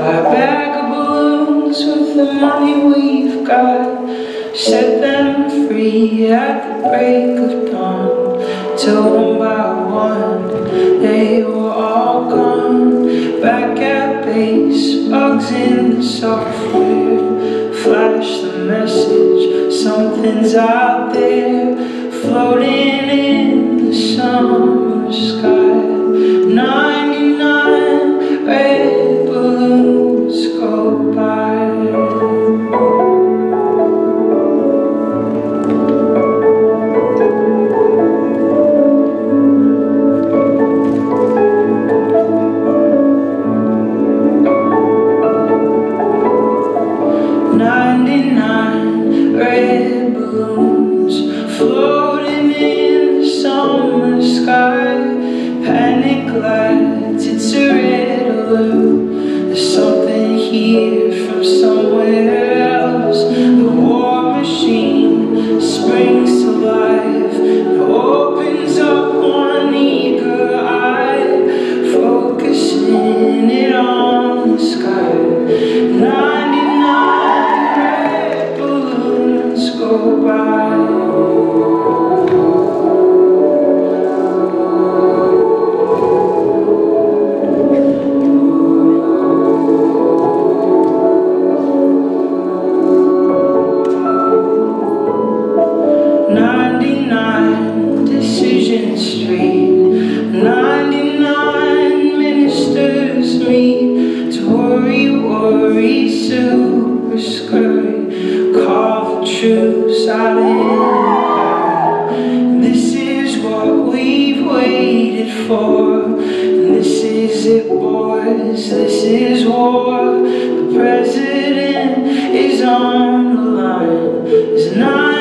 Buy a bag of balloons with the money we've got. Set them free at the break of dawn. Till one by one they were all gone. Back at base, bugs in the software. Flash the message, something's out there, floating in the summer sky. 99 red balloons go by. 99 red balloons floating in the summer sky. Panic lights, it's a red alert. There's something here from somewhere else. The war machine springs to life and opens up one eager eye, focusing it on the sky. 99 red balloons go by. Decision Street, 99 ministers meet to worry, super scurry, call for truce out in the. This is what we've waited for, and this is it, boys, this is war. The president is on the line. There's 9